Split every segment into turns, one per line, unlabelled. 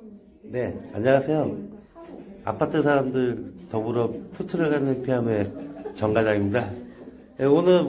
네, 안녕하세요. 아파트 사람들 더불어 스토리가는 피아노의 정과장입니다. 네, 오늘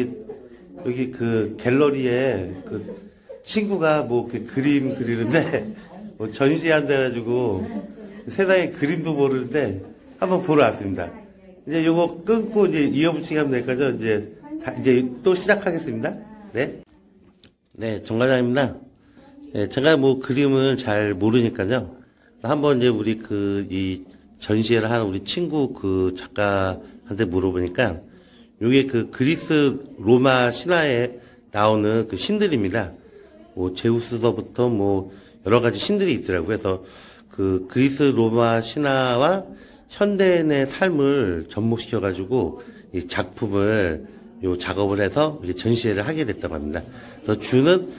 여기 그 갤러리에 그 친구가 그림 그리는데 전시한다 해가지고 세상에 그림도 모르는데 한번 보러 왔습니다. 이제 요거 끊고 이제 이어붙이기 하면 될 거죠? 이제 또 시작하겠습니다. 네. 네, 정과장입니다. 네, 제가 그림을 잘 모르니까요. 한번 이제 우리 이 전시회를 하는 우리 친구 작가한테 물어보니까 요게 그리스 로마 신화에 나오는 그 신들입니다. 제우스서부터 여러 가지 신들이 있더라고요. 그래서 그리스 로마 신화와 현대인의 삶을 접목시켜가지고 이 작품을 작업을 해서 전시회를 하게 됐다고 합니다. 그래서 주는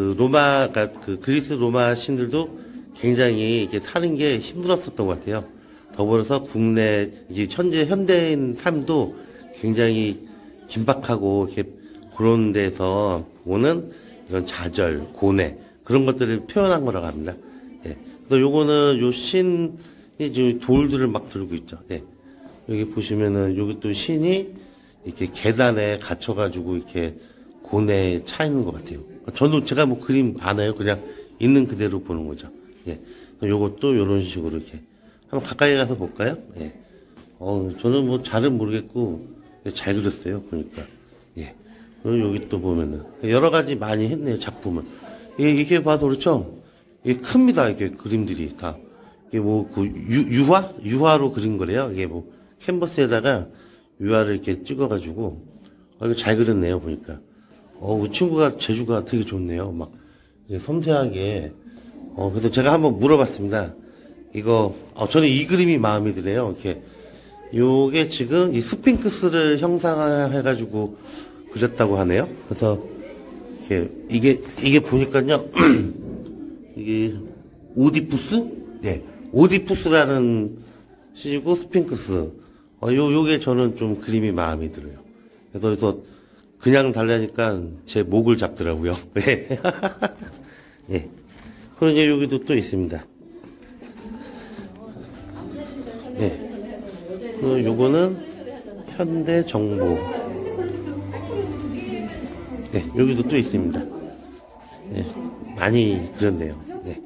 그리스 로마 신들도 굉장히 이렇게 사는 게 힘들었었던 것 같아요. 더불어서 국내 현재 현대인 삶도 굉장히 긴박하고 이렇게 그런 데서 오는 이런 좌절, 고뇌 그런 것들을 표현한 거라고 합니다. 예. 그래서 요거는 요 신이 지금 돌들을 막 들고 있죠. 예. 여기 보시면은 여기 또 신이 이렇게 계단에 갇혀가지고 이렇게 고뇌에 차 있는 것 같아요. 저도 제가 그림 안 해요. 그냥 있는 그대로 보는 거죠. 예. 요것도 요런 식으로 이렇게. 한번 가까이 가서 볼까요? 예. 저는 잘은 모르겠고, 잘 그렸어요. 보니까. 예. 그리고 여기 또 보면은. 여러 가지 많이 했네요. 작품을. 이게 봐도 그렇죠? 이게 큽니다. 이게 그림들이 다. 이게 유화로 그린 거래요. 이게 캔버스에다가 유화를 이렇게 찍어가지고. 이거 잘 그렸네요. 보니까. 그 친구가 재주가 되게 좋네요. 섬세하게. 그래서 제가 한번 물어봤습니다. 저는 이 그림이 마음에 드네요. 요게 지금 이 스핑크스를 형상화해가지고 그렸다고 하네요. 그래서, 이게 보니까요, 이게, 오디푸스? 네. 오디푸스라는 시고 스핑크스. 요게 저는 좀 그림이 마음에 들어요. 그래서 그냥 달라니까 제 목을 잡더라고요. 네. 예. 그리고 이제 여기도 또 있습니다. 네. 그리고 요거는 현대 정보. 네. 여기도 또 있습니다. 네. 많이 그렸네요. 네.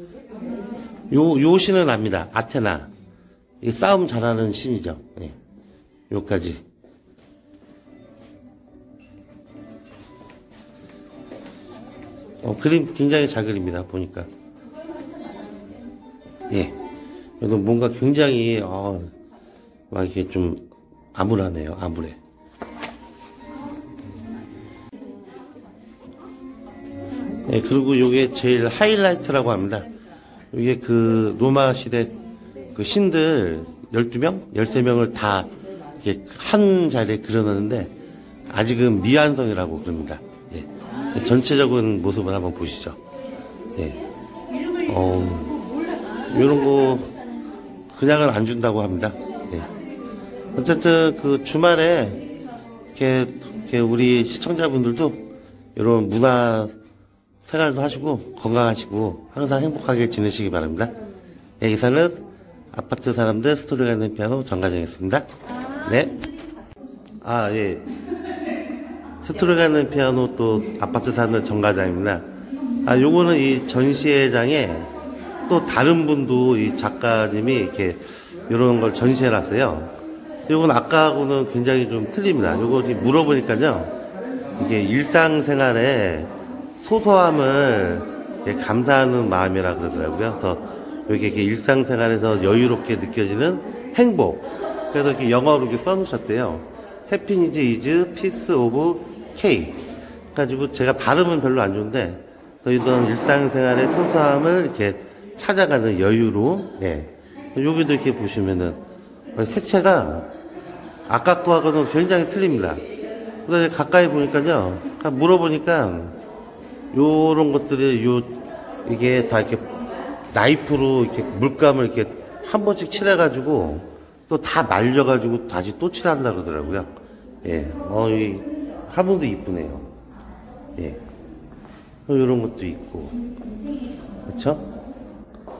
요 신은 압니다. 아테나. 이 싸움 잘하는 신이죠. 네. 요까지. 그림 굉장히 잘 그립니다. 보니까. 예. 그래도 뭔가 굉장히, 막 이렇게 좀 암울하네요. 암울해. 예, 그리고 요게 제일 하이라이트라고 합니다. 이게 로마 시대 신들 12명? 13명을 다 이렇게 한 자리에 그려놨는데, 아직은 미완성이라고 그럽니다. 예. 전체적인 모습을 한번 보시죠. 예. 이런 거 그냥은 안 준다고 합니다. 예. 어쨌든 주말에 이렇게 우리 시청자분들도 이런 문화 생활도 하시고 건강하시고 항상 행복하게 지내시기 바랍니다. 예, 이상은 아파트 사람들 스토리가 있는 피아노 정과장이었습니다. 네. 예. 스토리가 있는 피아노 또 아파트 사는 정과장입니다. 요거는 이 전시회장에 또 다른 분도 이 작가님이 이렇게 이런 걸 전시해놨어요. 요건 아까하고는 굉장히 좀 틀립니다. 요거 물어보니까요. 이게 일상생활에 소소함을 감사하는 마음이라 그러더라고요. 그래서 이게 일상생활에서 여유롭게 느껴지는 행복. 그래서 이렇게 영어로 이렇게 써놓으셨대요. Happiness is piece of cake. 가지고 제가 발음은 별로 안 좋은데, 이런 일상생활의 소소함을 이렇게 찾아가는 여유로, 예. 여기도 이렇게 보시면은, 색채가 아까 거하고는 굉장히 틀립니다. 그래서 가까이 보니까요, 물어보니까, 요런 것들이, 이게 다 이렇게 나이프로 이렇게 물감을 이렇게 한 번씩 칠해가지고, 또 다 말려가지고 다시 또 칠한다 그러더라고요. 예. 이 화분도 이쁘네요. 예. 이런 것도 있고. 그쵸?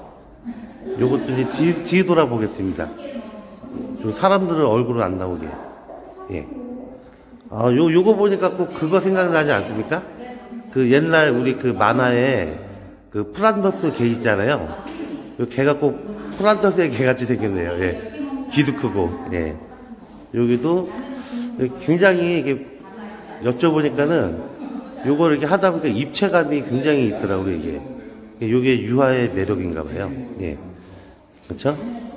요것도 이제 뒤 돌아보겠습니다. 좀 사람들은 얼굴은 안 나오게. 예. 요거 보니까 꼭 그거 생각나지 않습니까? 그 옛날 우리 그 만화에 그 프란더스 개 있잖아요. 요 개가 꼭 프란더스의 개같이 생겼네요. 예. 귀도 크고, 예. 여기도 굉장히 이게 여쭤보니까는 요걸 이렇게 하다 보니까 입체감이 굉장히 있더라고요, 이게. 요게 유화의 매력인가 봐요. 예. 그렇죠?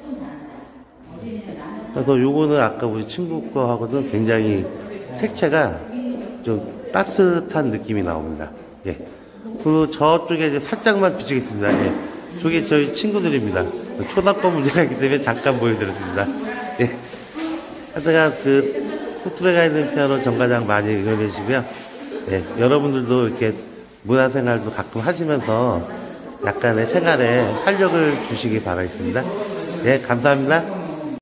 그래서 요거는 아까 우리 친구 거하고는 굉장히 색채가 좀 따뜻한 느낌이 나옵니다. 예. 그리고 저쪽에 이제 살짝만 비추겠습니다. 예. 저게 저희 친구들입니다. 초등학교 문제가 있기 때문에 잠깐 보여드렸습니다. 예. 하여튼간 후트레가 있는 피아노 정과장 많이 응원해 주시고요. 예. 여러분들도 이렇게 문화생활도 가끔 하시면서 약간의 생활에 활력을 주시기 바라겠습니다. 예. 감사합니다.